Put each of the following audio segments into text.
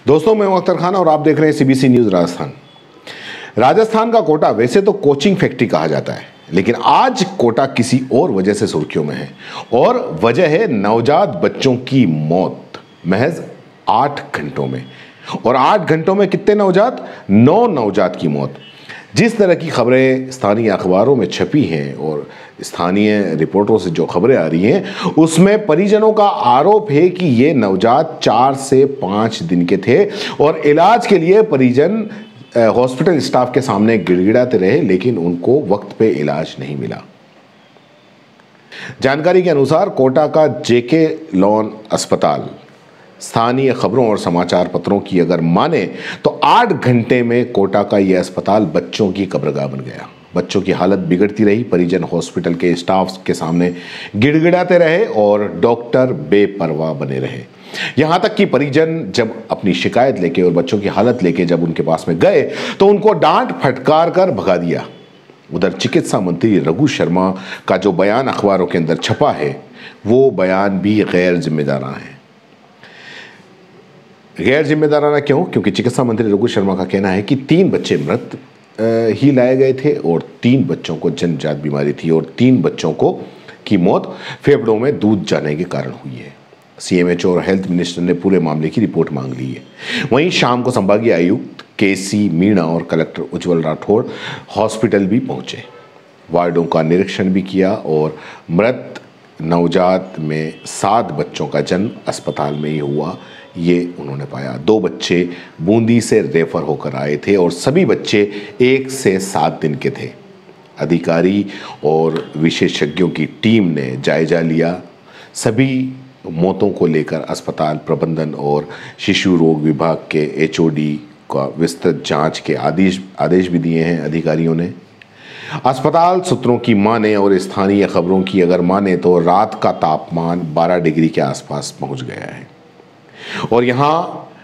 दोस्तों, मैं हूं अख्तर खान और आप देख रहे हैं सीबीसी न्यूज राजस्थान। राजस्थान का कोटा वैसे तो कोचिंग फैक्ट्री कहा जाता है, लेकिन आज कोटा किसी और वजह से सुर्खियों में है और वजह है नवजात बच्चों की मौत महज 8 घंटों में। और 8 घंटों में कितने नवजात? 9 नवजात की मौत। जिस तरह की खबरें स्थानीय अखबारों में छपी हैं और स्थानीय रिपोर्टों से जो खबरें आ रही हैं, उसमें परिजनों का आरोप है कि ये नवजात 4 से 5 दिन के थे और इलाज के लिए परिजन हॉस्पिटल स्टाफ के सामने गिड़गिड़ाते रहे, लेकिन उनको वक्त पे इलाज नहीं मिला। जानकारी के अनुसार कोटा का जेके लॉन अस्पताल स्थानीय खबरों और समाचार पत्रों की अगर माने तो 8 घंटे में कोटा का यह अस्पताल बच्चों की कब्रगाह बन गया। बच्चों की हालत बिगड़ती रही, परिजन हॉस्पिटल के स्टाफ के सामने गिड़गिड़ाते रहे और डॉक्टर बेपरवाह बने रहे। यहां तक कि परिजन जब अपनी शिकायत लेके और बच्चों की हालत लेके जब उनके पास में गए तो उनको डांट फटकार कर भगा दिया। उधर चिकित्सा मंत्री रघु शर्मा का जो बयान अखबारों के अंदर छपा है, वो बयान भी गैर जिम्मेदाराना है। गैर जिम्मेदाराना क्यों? क्योंकि चिकित्सा मंत्री रघु शर्मा का कहना है कि 3 बच्चे मृत ही लाए गए थे और 3 बच्चों को जन्मजात बीमारी थी और 3 बच्चों को की मौत फेफड़ों में दूध जाने के कारण हुई है। सीएमएचओ और हेल्थ मिनिस्टर ने पूरे मामले की रिपोर्ट मांग ली है। वहीं शाम को संभागीय आयुक्त केसी मीणा और कलेक्टर उज्जवल राठौड़ हॉस्पिटल भी पहुंचे, वार्डों का निरीक्षण भी किया और मृत नवजात में 7 बच्चों का जन्म अस्पताल में ही हुआ, ये उन्होंने पाया। 2 बच्चे बूंदी से रेफर होकर आए थे और सभी बच्चे 1 से 7 दिन के थे। अधिकारी और विशेषज्ञों की टीम ने जायजा लिया। सभी मौतों को लेकर अस्पताल प्रबंधन और शिशु रोग विभाग के एचओडी का विस्तृत जांच के आदेश भी दिए हैं अधिकारियों ने। अस्पताल सूत्रों की माने और स्थानीय खबरों की अगर माने तो रात का तापमान 12 डिग्री के आसपास पहुंच गया है और यहाँ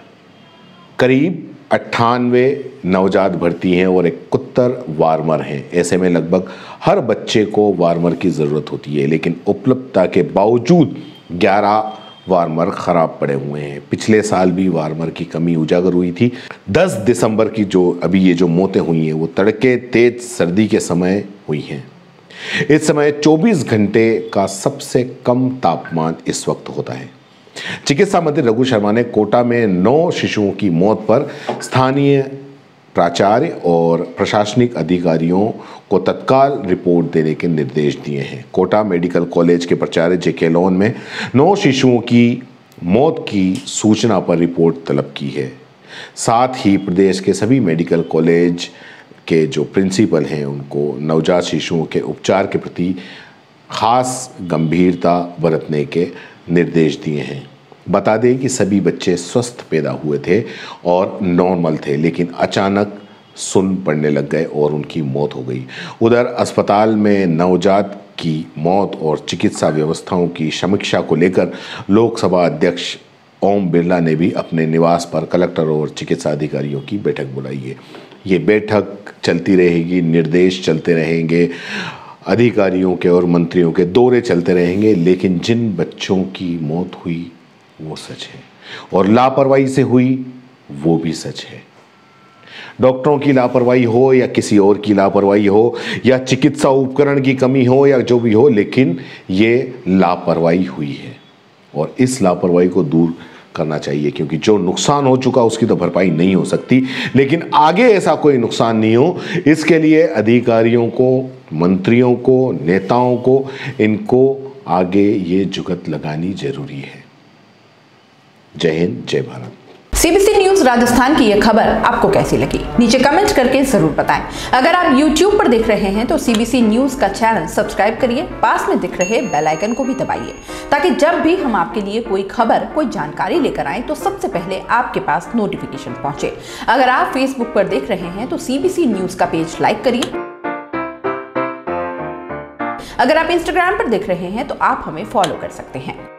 करीब 98 नवजात भर्ती हैं और 71 वार्मर हैं। ऐसे में लगभग हर बच्चे को वार्मर की ज़रूरत होती है, लेकिन उपलब्धता के बावजूद 11 वार्मर खराब पड़े हुए हैं। पिछले साल भी वार्मर की कमी उजागर हुई थी। 10 दिसंबर की ये जो मौतें हुई हैं, वो तड़के तेज सर्दी के समय हुई हैं। इस समय 24 घंटे का सबसे कम तापमान इस वक्त होता है। चिकित्सा मंत्री रघु शर्मा ने कोटा में 9 शिशुओं की मौत पर स्थानीय प्राचार्य और प्रशासनिक अधिकारियों को तत्काल रिपोर्ट देने के निर्देश दिए हैं। कोटा मेडिकल कॉलेज के प्राचार्य जेके लॉन में 9 शिशुओं की मौत की सूचना पर रिपोर्ट तलब की है। साथ ही प्रदेश के सभी मेडिकल कॉलेज के जो प्रिंसिपल हैं, उनको नवजात शिशुओं के उपचार के प्रति खास गंभीरता बरतने के निर्देश दिए हैं। बता दें कि सभी बच्चे स्वस्थ पैदा हुए थे और नॉर्मल थे, लेकिन अचानक सुन्न पड़ने लग गए और उनकी मौत हो गई। उधर अस्पताल में नवजात की मौत और चिकित्सा व्यवस्थाओं की समीक्षा को लेकर लोकसभा अध्यक्ष ओम बिरला ने भी अपने निवास पर कलेक्टर और चिकित्सा अधिकारियों की बैठक बुलाई है। ये बैठक चलती रहेगी, निर्देश चलते रहेंगे, अधिकारियों के और मंत्रियों के दौरे चलते रहेंगे, लेकिन जिन बच्चों की मौत हुई वो सच है और लापरवाही से हुई वो भी सच है। डॉक्टरों की लापरवाही हो या किसी और की लापरवाही हो या चिकित्सा उपकरण की कमी हो या जो भी हो, लेकिन ये लापरवाही हुई है और इस लापरवाही को दूर करना चाहिए, क्योंकि जो नुकसान हो चुका उसकी तो भरपाई नहीं हो सकती, लेकिन आगे ऐसा कोई नुकसान नहीं हो, इसके लिए अधिकारियों को, मंत्रियों को, नेताओं को, इनको आगे ये जुगत लगानी जरूरी है। जय हिंद, जय भारत। सीबीसी न्यूज राजस्थान की यह खबर आपको कैसी लगी? नीचे कमेंट करके जरूर बताएं। अगर आप YouTube पर देख रहे हैं तो सीबीसी न्यूज का चैनल सब्सक्राइब करिए, पास में दिख रहे बेल आइकन को भी दबाइए, ताकि जब भी हम आपके लिए कोई खबर, कोई जानकारी लेकर आए तो सबसे पहले आपके पास नोटिफिकेशन पहुंचे। अगर आप Facebook पर देख रहे हैं तो सीबीसी न्यूज का पेज लाइक करिए। अगर आप Instagram पर देख रहे हैं तो आप हमें फॉलो कर सकते हैं।